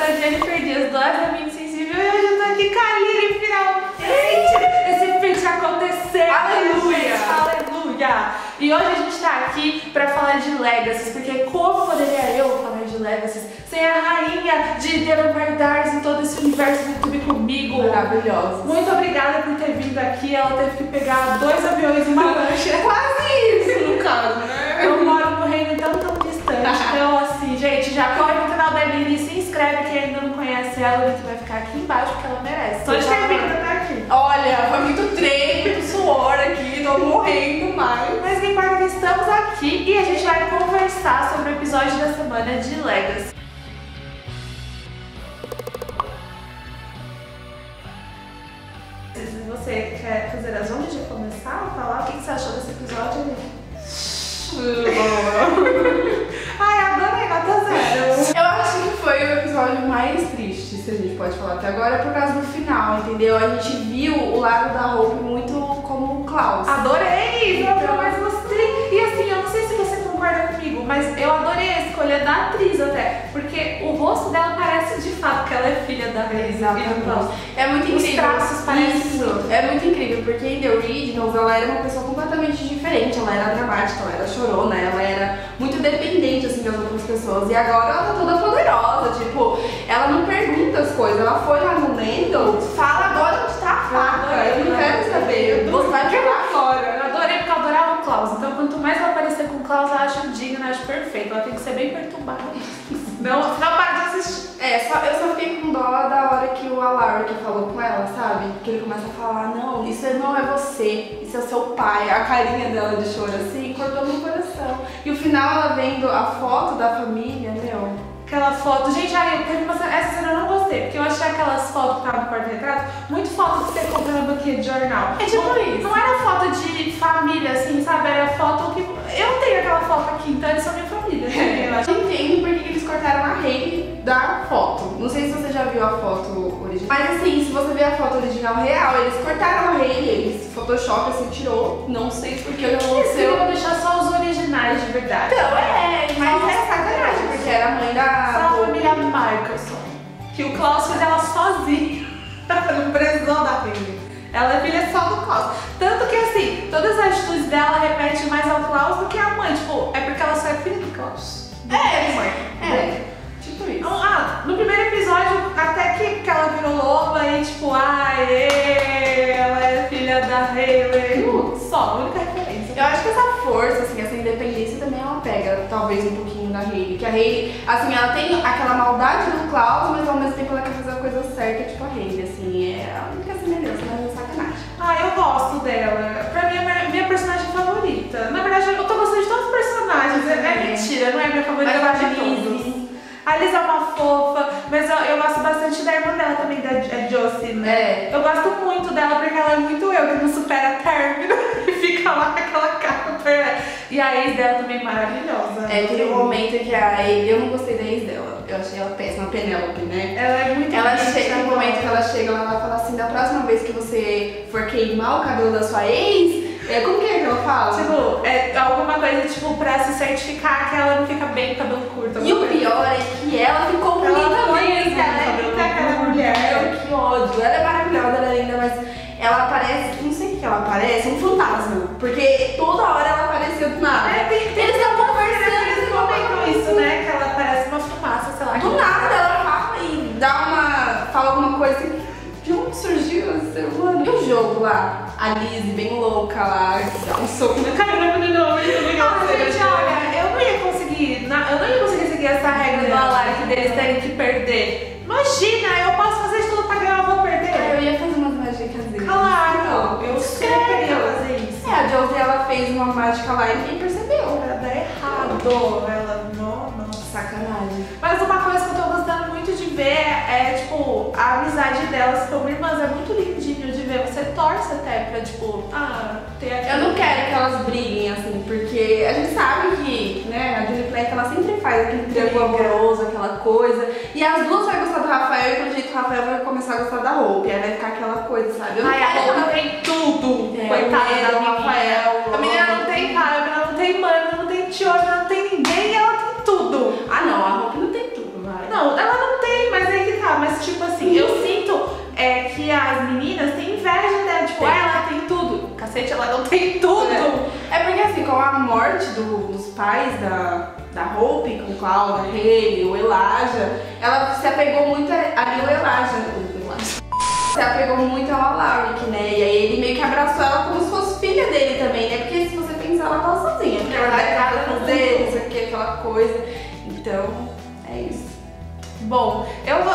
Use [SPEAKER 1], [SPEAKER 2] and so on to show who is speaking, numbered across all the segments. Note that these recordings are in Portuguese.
[SPEAKER 1] sou a Jennifer Dias, do Asa Insensível, e hoje eu tô aqui com a Lili, finalmente! Esse feat aconteceu!
[SPEAKER 2] Aleluia!
[SPEAKER 1] Aleluia! E hoje a gente tá aqui pra falar de Legacies, porque como poderia eu falar de Legacies sem a rainha de The Vampire Diaries em todo esse universo do YouTube comigo?
[SPEAKER 2] Maravilhosa.
[SPEAKER 1] Muito obrigada por ter vindo aqui, ela teve que pegar 2 aviões e uma lancha.
[SPEAKER 2] Quase isso, no caso, né?
[SPEAKER 1] Eu moro no reino tão distante, então assim, gente, já corre no canal da Lili, se inscreve quem ainda não conhece ela, o link vai ficar aqui embaixo porque ela merece. Só de ter vindo até aqui.
[SPEAKER 2] Olha, foi muito treino, muito suor aqui, tô morrendo mais.
[SPEAKER 1] Mas não importa que estamos aqui e a gente vai conversar sobre o episódio da semana de Legacy. Se você quer fazer as honras de começar a falar, o que você achou desse episódio, Lili? Ai, adorei, nota 0.
[SPEAKER 2] Eu acho que foi o episódio mais triste, se a gente pode falar até agora, por causa do final, entendeu? A gente viu o lado da Hope muito como o Klaus.
[SPEAKER 1] Adorei! Foi o que eu mais gostei. E assim, eu não sei se você concorda comigo, mas eu adorei a escolha da atriz até. Porque o rosto dela parece de fato que ela é filha da Reis.
[SPEAKER 2] É muito incrível.
[SPEAKER 1] Os traços parecem.
[SPEAKER 2] Isso, é muito incrível, porque em The Originals ela era uma pessoa completamente diferente. Ela era dramática, ela era chorona, ela era muito dependente assim das outras pessoas. E agora ela tá toda poderosa, tipo, ela não pergunta as coisas, ela foi lá no Lando, fala agora onde tá a faca. Eu não quero saber. Você vai jogar fora.
[SPEAKER 1] Eu adorei porque eu adorava o Klaus. Então quanto mais ela aparecer com o Klaus, eu acho digna, eu acho perfeito. Ela tem que ser bem perturbada. Não para de assistir.
[SPEAKER 2] Eu só fiquei com dó da hora que o Alaric falou com ela, sabe? Que ele começa a falar, não, isso não é você, isso é seu pai. A carinha dela de choro assim, cortou meu coração. E o final ela vendo a foto da família, meu.
[SPEAKER 1] Aquela foto, gente, essa cena eu não gostei, porque eu achei aquelas fotos que estavam no porta-retrato, muito foto que você compra na banquinha de jornal.
[SPEAKER 2] É tipo isso.
[SPEAKER 1] Não era foto de família, assim, sabe? Era foto que... Eu tenho aquela foto aqui, então eles são minha família.
[SPEAKER 2] Eu entendo porque eles cortaram a Hayley da foto. Não sei se você já viu a foto original. Mas assim, se você ver a foto original real, eles cortaram a Hayley, eles Photoshop assim, tirou. Não sei porque eu não sei.
[SPEAKER 1] Eu vou deixar só os originais de verdade.
[SPEAKER 2] Então, mas é sacanagem, porque era a mãe da...
[SPEAKER 1] Só a família Michelson. Que o Klaus fez ela sozinha. No prisão da Hayley. Ela é filha só do Klaus. Tanto que assim, todas as atitudes dela repetem mais ao Klaus do que a mãe. Tipo, é porque ela só é filha do Klaus.
[SPEAKER 2] Tipo isso.
[SPEAKER 1] No primeiro episódio, até que ela virou loba e tipo, ela é filha da Hayley. Só, a única referência.
[SPEAKER 2] Eu acho que essa força, assim, essa independência também ela pega, talvez, um pouquinho da Hayley. Que a Hayley, assim, ela tem aquela maldade do Klaus, mas ao mesmo tempo ela quer fazer a coisa certa, tipo a Hayley, assim, é a única semelhança, mas é sacanagem.
[SPEAKER 1] Eu gosto dela. Pra mim é minha personagem favorita. Na verdade, eu tô gostando de todos os personagens. É mentira, não é minha favorita, eu gosto de todos. A Liz é uma fofa, mas eu gosto bastante da irmã dela também, da Josie, né? Eu gosto muito dela porque ela é muito eu, que não supera término e fica lá com aquela cara super... E a ex dela também maravilhosa.
[SPEAKER 2] Teve um momento que eu não gostei da ex dela. Eu achei ela péssima, a Penélope, né?
[SPEAKER 1] Ela é muito
[SPEAKER 2] Tem um momento que ela chega lá e ela fala assim, da próxima vez que você for queimar o cabelo da sua ex, como que ela fala?
[SPEAKER 1] Tipo, alguma coisa tipo pra se certificar que ela não fica bem com o cabelo curto.
[SPEAKER 2] E o pior é que ela ficou bonita mesmo.
[SPEAKER 1] Aquela mulher.
[SPEAKER 2] Que ódio. Ela é maravilhosa, ela é linda, mas ela parece, não sei o que ela parece, um fantasma. Porque toda hora ela apareceu do nada.
[SPEAKER 1] Eles estão conversando, eles comentam isso, né? Que ela parece uma fumaça, sei lá.
[SPEAKER 2] Do nada ela fala e fala alguma coisa assim. De onde surgiu esse ser humano? E o jogo lá? A Lizzie bem louca lá, dá um soco na cara do nome.
[SPEAKER 1] Gente, olha, eu não ia conseguir seguir essa regra do Alaric deles terem que perder. Imagina, eu posso fazer de tudo pra ganhar, eu vou perder.
[SPEAKER 2] Eu ia fazer umas mágicas dele.
[SPEAKER 1] Claro, eu queria fazer isso.
[SPEAKER 2] A Josie, ela fez uma mágica lá e ninguém percebeu.
[SPEAKER 1] Ela dá errado. Ela, não,
[SPEAKER 2] sacanagem.
[SPEAKER 1] Mas uma coisa que eu tô gostando muito de ver é, tipo, a amizade delas como irmãs. É muito lindinho de ver. Você torce até pra, tipo, ter aquilo.
[SPEAKER 2] Eu não quero que elas briguem, assim, porque a gente sabe que, né, a Julie Plec, ela sempre faz aquele triângulo amoroso, aquela coisa. E as duas vão gostar do Rafael e pelo jeito o Rafael vai começar a gostar da Hope. Aí vai ficar aquela coisa, sabe?
[SPEAKER 1] A Hope tem tudo. Coitada do Rafael. A menina não tem pai, a menina não tem mãe, ela não tem tio, ela não tem ninguém e ela tem tudo.
[SPEAKER 2] Não, a Hope não tem tudo, vai.
[SPEAKER 1] Não, ela não tem, mas aí
[SPEAKER 2] com a morte dos pais da Hope, com o Cloud, a Hayley, o Elijah, ela se apegou muito ali o Elijah. Se apegou muito ao Alaric, né? E aí ele meio que abraçou ela como se fosse filha dele também, né? Porque se você pensar, ela tava sozinha. Porque ela é casa com dele, isso aqui, aquela coisa. Então, é isso.
[SPEAKER 1] Bom,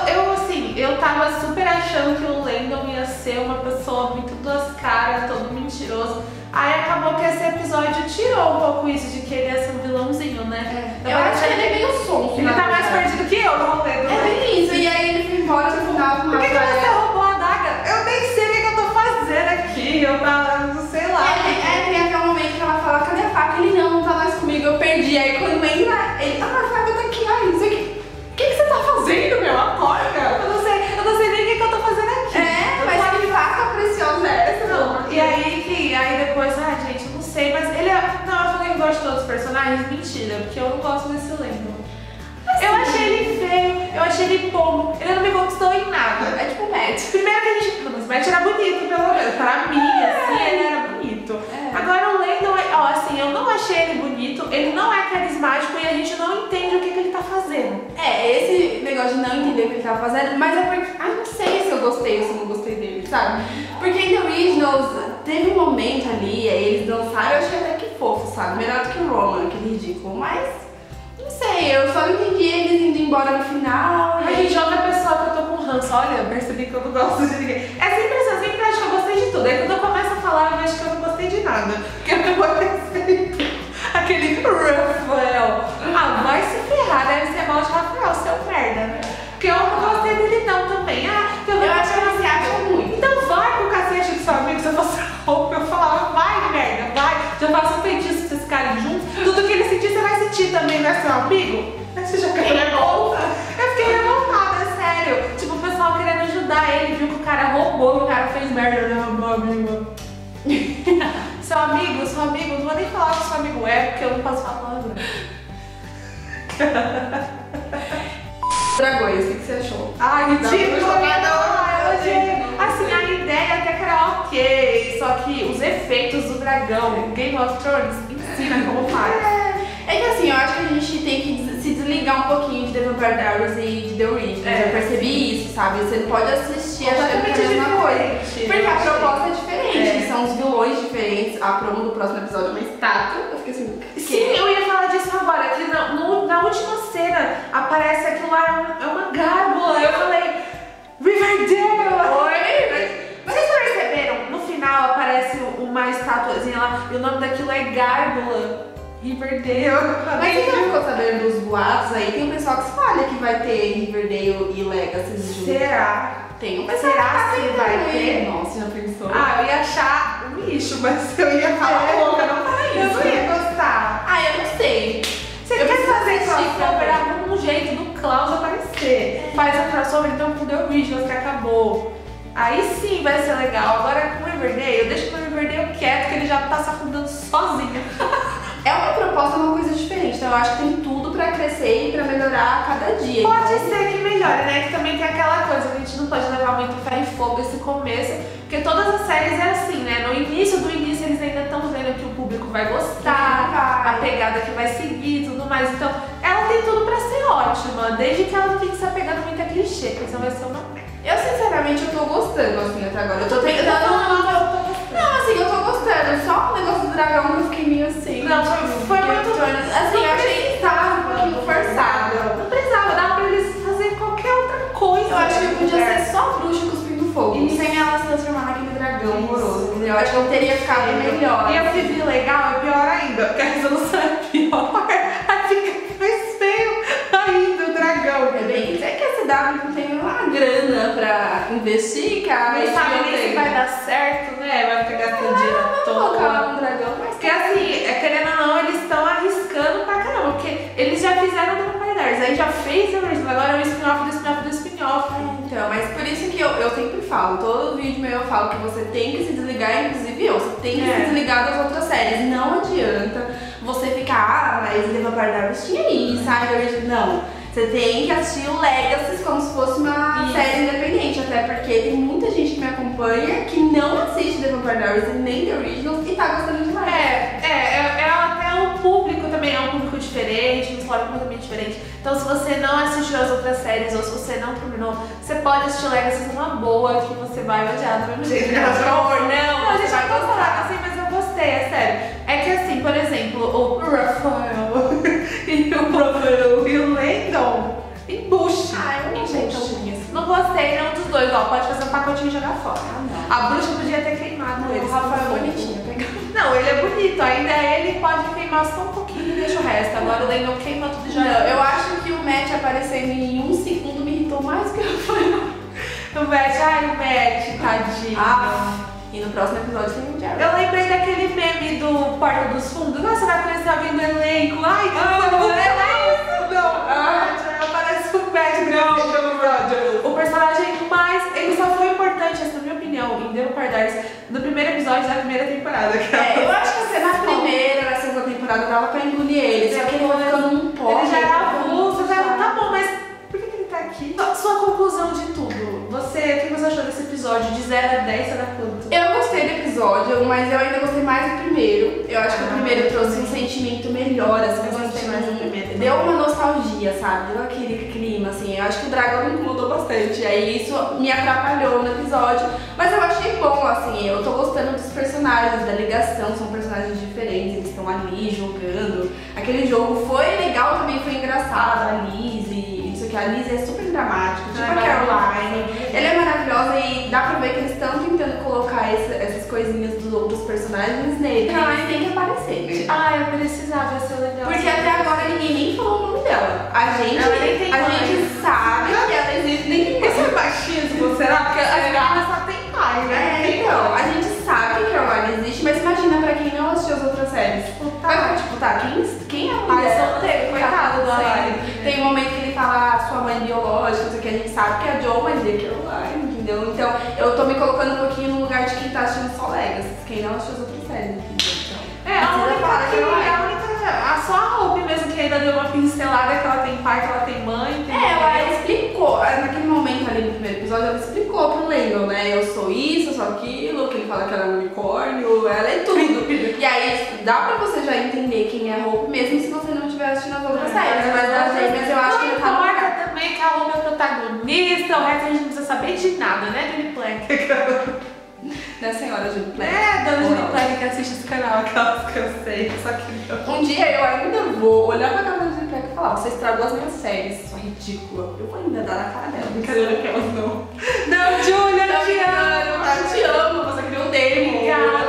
[SPEAKER 1] eu tava super achando que o Landon ia ser uma pessoa muito duas caras, todo mentiroso. Aí acabou que esse episódio tirou um pouco isso de que ele ia ser um vilãozinho, né?
[SPEAKER 2] Eu acho que ele é meio sonso.
[SPEAKER 1] Ele tá mais perdido que eu no rolê do
[SPEAKER 2] É bem isso, e aí ele foi embora no final com
[SPEAKER 1] Por que você roubou a adaga? Eu nem sei o que eu tô fazendo aqui, eu tava, sei lá.
[SPEAKER 2] Tem até um momento que ela fala, cadê a faca? Ele não tá mais comigo, eu perdi. Aí quando entra, ele, a faca tá aqui, ai, não sei o que. O que você tá fazendo, meu? Acorda!
[SPEAKER 1] Eu não sei nem o que eu tô fazendo aqui.
[SPEAKER 2] Mas que faca preciosa é essa?
[SPEAKER 1] Não, e aí depois, gente, eu não sei, mas ele é. Não, eu falei que eu gosto de todos os personagens, mentira, porque eu não gosto desse Landon. Eu achei ele feio, eu achei ele pombo, ele não me conquistou em nada.
[SPEAKER 2] É tipo o Matt.
[SPEAKER 1] Primeiro que a gente. Mas o Matt era bonito, pelo menos. Pra mim, assim, ele era bonito. Agora o Landon, assim, eu não achei ele bonito, ele não é carismático e a gente não entende o que ele tá fazendo.
[SPEAKER 2] Esse negócio de não entender o que ele tava fazendo, mas é porque. Não sei se eu gostei ou se eu não gostei dele, sabe? Porque em The Originals teve um momento ali, aí eles dançaram, eu achei até que fofo, sabe? Melhor do que o Roman, aquele ridículo, mas. Não sei, eu só entendi eles indo embora no final.
[SPEAKER 1] A gente outra pessoa que eu tô com ranço. Olha, eu percebi que eu não gosto de ninguém. É sempre assim, eu sempre acho que eu gostei de tudo. Aí quando eu começo a falar, eu vejo que eu não gostei de nada. Porque eu não gostei. Aquele Rafael. Vai se ferrar, deve ser mal de Rafael, seu merda, né? Porque eu não gostei dele não também.
[SPEAKER 2] Eu acho que você acha muito.
[SPEAKER 1] Então vai pro cacete do seu amigo, se eu fosse roupa, eu falava, vai merda, vai. Já faço um feitiço pra vocês ficarem juntos. Tudo que ele sentir, você vai sentir também, né, seu amigo? Você já quer revolta? Eu fiquei revoltada, sério. Tipo, o pessoal querendo ajudar ele, viu que o cara roubou, que o cara fez merda, né, meu amigo? Seu amigo, não vou nem falar que seu amigo é, porque eu não posso falar palavrão.
[SPEAKER 2] Dragões, o que você achou?
[SPEAKER 1] Ridículo! Assim, a ideia até que era ok, só que os efeitos do dragão, Game of Thrones, ensina como faz.
[SPEAKER 2] É que assim, eu acho que a gente tem que se desligar um pouquinho de The Vampire Diaries e de The Originals. Eu percebi isso, sabe? Você não pode assistir achando que é a mesma coisa. Porque a proposta é diferente, são os vilões diferentes. A promo do próximo episódio é uma estátua. Eu fiquei assim...
[SPEAKER 1] Sim, eu ia falar disso agora, que na última cena aparece aquilo lá, é uma gárgula. Eu falei, Riverdale!
[SPEAKER 2] Oi?
[SPEAKER 1] Vocês perceberam? No final aparece uma estatuazinha lá e o nome daquilo é gárgula. Riverdale.
[SPEAKER 2] Mas você já ficou sabendo dos boatos aí? Tem um pessoal que fala que vai ter Riverdale e Legacy juntos.
[SPEAKER 1] Será?
[SPEAKER 2] Tem um pessoal
[SPEAKER 1] que vai ter?
[SPEAKER 2] Nossa, já pensou?
[SPEAKER 1] Eu ia achar um lixo, mas eu ia falar pouco, eu não falei isso. Eu não ia gostar.
[SPEAKER 2] Eu não sei.
[SPEAKER 1] Você quer fazer crossover? Arruma um jeito do Klaus aparecer. Faz um crossover então com The Originals que acabou. Aí sim vai ser legal. Agora com o Riverdale, deixa o Riverdale quieto que ele já tá se afundando sozinho.
[SPEAKER 2] É uma proposta, uma coisa diferente, então eu acho que tem tudo pra crescer e pra melhorar a cada dia.
[SPEAKER 1] Pode ser que melhore, né? Que também tem aquela coisa que a gente não pode levar muito ferro e fogo esse começo, porque todas as séries é assim, né? No início do início eles ainda estão vendo que o público vai gostar, a pegada que vai seguir e tudo mais. Então ela tem tudo pra ser ótima, desde que ela não fique se apegando muito a clichê, porque senão vai ser uma merda.
[SPEAKER 2] Eu sinceramente eu tô gostando assim até agora. Eu tô tentando. Não, assim, eu tô gostando. Só o negócio do dragão que eu fiquei meio assim.
[SPEAKER 1] Não, foi muito.
[SPEAKER 2] Assim, eu achei que tava um pouquinho forçado.
[SPEAKER 1] Não precisava, dava pra eles fazer qualquer outra coisa.
[SPEAKER 2] Eu acho que podia ser só bruxa cuspindo fogo.
[SPEAKER 1] Isso.
[SPEAKER 2] Sem ela se transformar naquele dragão horroroso, entendeu? Eu acho que eu teria ficado melhor.
[SPEAKER 1] E eu vivi legal, é pior ainda, porque a resolução é pior. Aí fica mais feio ainda o dragão.
[SPEAKER 2] É bem isso. É que a CW não tem uma grana pra investir, cara.
[SPEAKER 1] Não sabe nem se vai dar certo, né? Vai ficar gastando dinheiro à toa.
[SPEAKER 2] Colocar um dragão, mas
[SPEAKER 1] porque assim, querendo ou não, eles estão arriscando pra caramba. Porque eles já fizeram The Vampire Diaries, aí já fez a original, agora é o spin-off do spin-off do spin-off.
[SPEAKER 2] Então, mas por isso que eu sempre falo, todo vídeo meu eu falo que você tem que se desligar, inclusive eu, você tem que se desligar das outras séries. Não adianta você ficar, mas The Vampire Diaries tinha isso, sabe? Não. Você tem que assistir o Legacy como se fosse uma série independente, até porque tem muita gente que me acompanha que não assiste The Vampire Diaries nem The Originals e tá gostando demais.
[SPEAKER 1] Ela também é um público diferente, uma história completamente diferente. Então se você não assistiu as outras séries ou se você não terminou, você pode assistir Legacy numa boa, que você vai odiar do mesmo jeito. Não, a gente vai gostar, assim, mas eu gostei, é sério. É que assim, por exemplo, o Rafael e o Landon embuste.
[SPEAKER 2] Eu não sei tão ruim assim.
[SPEAKER 1] Não gostei nenhum dos dois, ó, pode fazer um pacotinho e jogar fora. A bruxa podia ter queimado ele.
[SPEAKER 2] O Rafael é bonitinho,
[SPEAKER 1] não, ele é bonito, ainda ele pode queimar só um pouquinho e deixa o resto. Agora o Landon queima tudo e já
[SPEAKER 2] era. Eu acho que o Matt aparecendo em 1 segundo me irritou mais que o Rafael.
[SPEAKER 1] O Matt, ai, o Matt, tadinho.
[SPEAKER 2] E no próximo episódio tem o Jerry.
[SPEAKER 1] Eu lembrei daquele meme do Porta dos Fundos. Nossa, você vai conhecer alguém do elenco. Ai, não é isso. Não, parece o Matt. O personagem mais... Ele só foi importante, essa é a minha opinião, em The Paradise, no primeiro episódio da primeira temporada.
[SPEAKER 2] Eu acho que na primeira, na segunda temporada, dava pra engolir ele. Só que ele vai ficando um pó.
[SPEAKER 1] Ele já era avulso, tá bom, mas por que ele tá aqui? Sua conclusão de tudo. O que você achou desse episódio? De 0 a 10, você dá quanto?
[SPEAKER 2] Eu gostei do episódio, mas eu ainda gostei mais do primeiro. Eu acho que o primeiro trouxe um sentimento melhor, assim.
[SPEAKER 1] Eu gostei mais do primeiro.
[SPEAKER 2] Deu uma nostalgia, sabe? Deu aquele clima, assim. Eu acho que o dragão me incomodou bastante. Aí isso me atrapalhou no episódio. Mas eu achei bom, assim. Eu tô gostando dos personagens, da ligação. São personagens diferentes, eles estão ali jogando. Aquele jogo foi legal também, foi engraçado. A Lizzie, isso que a Lizzie é super dramática, tipo a Caroline. Ela é maravilhosa e dá pra ver que eles estão tentando colocar essas coisinhas dos outros personagens nele. Ela tem que aparecer, né?
[SPEAKER 1] Ah, eu precisava, ia ser legal.
[SPEAKER 2] Porque até agora ninguém nem falou o nome dela. A gente sabe que ela existe, nem tem
[SPEAKER 1] esse machismo, será? Porque as meninas só tem pai, né?
[SPEAKER 2] Então, a gente sabe que a Caroline existe, mas imagina pra quem não assistiu as outras séries. Vai ficar tipo, tá, quem é a mulher?
[SPEAKER 1] Ai, solteiro, coitado do Alain.
[SPEAKER 2] Tem um momento que ele fala sua mãe biológica, não sei o que, a gente sabe que é a Jo, mas é Caroline, entendeu? Então, eu tô me colocando um pouquinho no lugar de quem tá assistindo só Legacy, quem não assistiu as outras séries, entendeu?
[SPEAKER 1] Só a Hope mesmo que ainda deu uma pincelada que ela tem pai, que ela tem mãe.
[SPEAKER 2] Ela explicou, naquele momento ali no primeiro episódio, ela explicou pro Landon, né? Eu sou isso, eu sou aquilo, que ele fala que ela é um unicórnio, ela é tudo. E aí dá pra você já entender quem é a Hope, mesmo se você não estiver assistindo as outras séries. Mas das gêmeas eu acho que
[SPEAKER 1] não tá também que a Hope é a protagonista, o resto a gente não precisa saber de nada, né, Julie Plank?
[SPEAKER 2] Né, senhora Julie Plank?
[SPEAKER 1] Dona Julie Plank que assiste esse canal, aquelas que eu sei, só que não.
[SPEAKER 2] Um dia eu ainda vou olhar pra cara da Julie Plank e falar, você estragou as minhas séries, sua ridícula. Eu vou ainda dar na cara dela.
[SPEAKER 1] Brincadeira que elas não. Não, Julia, eu te amo.
[SPEAKER 2] Eu te amo, você criou um demo.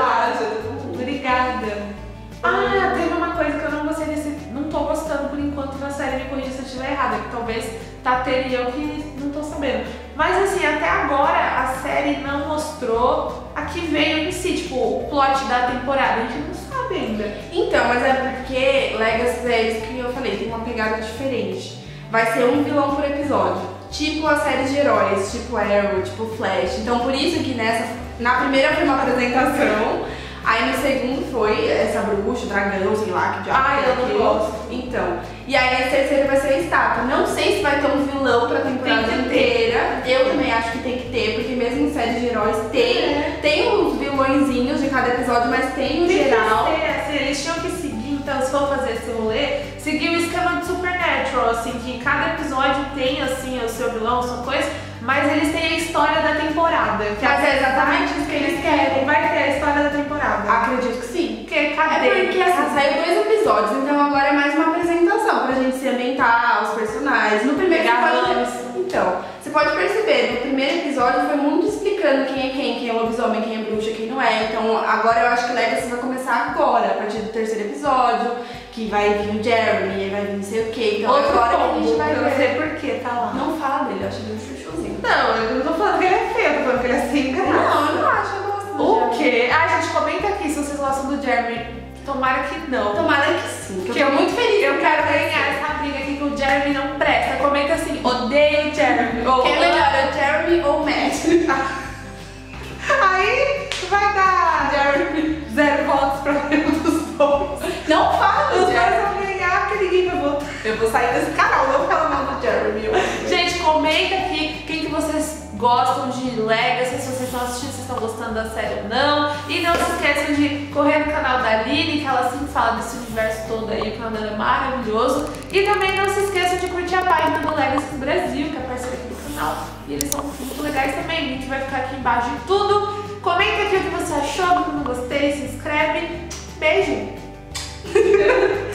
[SPEAKER 1] Obrigada. Teve uma coisa que eu não gostei desse. Não tô gostando por enquanto da série, me corrija se eu estiver errada, que talvez Tater e eu que não tô sabendo. Mas assim, até agora a série não mostrou a que veio em si, tipo, o plot da temporada. A gente não sabe ainda.
[SPEAKER 2] Então, mas é porque Legacy é isso que eu falei, tem uma pegada diferente. Vai ser um vilão por episódio. Tipo as séries de heróis, tipo Arrow, tipo Flash. Então por isso que na primeira foi uma apresentação. Aí no segundo foi essa bruxa, dragão, sei lá, que diabo
[SPEAKER 1] eu não gosto.
[SPEAKER 2] Então, e aí a terceira vai ser a estátua. Não sei se vai ter um vilão pra temporada inteira. Eu também acho que tem que ter, porque mesmo em séries de heróis tem uns vilõezinhos de cada episódio, mas tem o geral.
[SPEAKER 1] Que ser, assim, eles tinham que seguir, então se for fazer esse rolê, seguir o esquema de Supernatural, assim, que cada episódio tem assim o seu vilão, sua coisa, mas eles têm a história da temporada.
[SPEAKER 2] Mas é exatamente isso que eles querem.
[SPEAKER 1] Vai ter a história da temporada.
[SPEAKER 2] Acredito que sim.
[SPEAKER 1] Porque cadê?
[SPEAKER 2] É porque assim, saiu 2 episódios, então agora é mais uma apresentação pra gente se ambientar aos personagens. No primeiro então, você pode perceber, no primeiro episódio foi muito explicando quem é lobisomem, quem é bruxa, quem não é. Então agora eu acho que Legacy vai começar agora, a partir do terceiro episódio, que vai vir o Jeremy, vai vir não sei o que. Então agora que a gente vai ver.
[SPEAKER 1] Eu não sei por que tá lá.
[SPEAKER 2] Não fala dele, eu acho ele um chuchuzinho.
[SPEAKER 1] Não, eu não tô falando que ele é feio, eu tô falando que ele é sem graça.
[SPEAKER 2] Não, eu não acho, eu gosto do Jeremy.
[SPEAKER 1] O quê? Gente, comenta aqui se vocês gostam do Jeremy. Tomara que não.
[SPEAKER 2] Tomara que sim, que eu tô muito feliz.
[SPEAKER 1] Eu quero ganhar essa briga aqui que o Jeremy não presta. Comenta assim, odeio o Jeremy.
[SPEAKER 2] Quem é melhor, o Jeremy ou o Matt?
[SPEAKER 1] Aí vai dar Jeremy 0 votos pra nenhum dos dois.
[SPEAKER 2] Não fala
[SPEAKER 1] do Jeremy. Os dois vão ganhar, porque ninguém vai votar.
[SPEAKER 2] Eu vou sair desse canal, não fala mal do Jeremy.
[SPEAKER 1] Gente, comenta aqui quem que vocês gostam de Legacy, se vocês estão assistindo, se estão gostando da série ou não. E não se esqueçam de correr no canal da Karine, que ela sempre fala desse universo todo aí, o canal dela é maravilhoso. E também não se esqueçam de curtir a página do Legacy Brasil, que é parceira aqui do canal. E eles são muito legais também, o link vai ficar aqui embaixo de tudo. Comenta aqui o que você achou, do que não gostei, se inscreve. Beijo!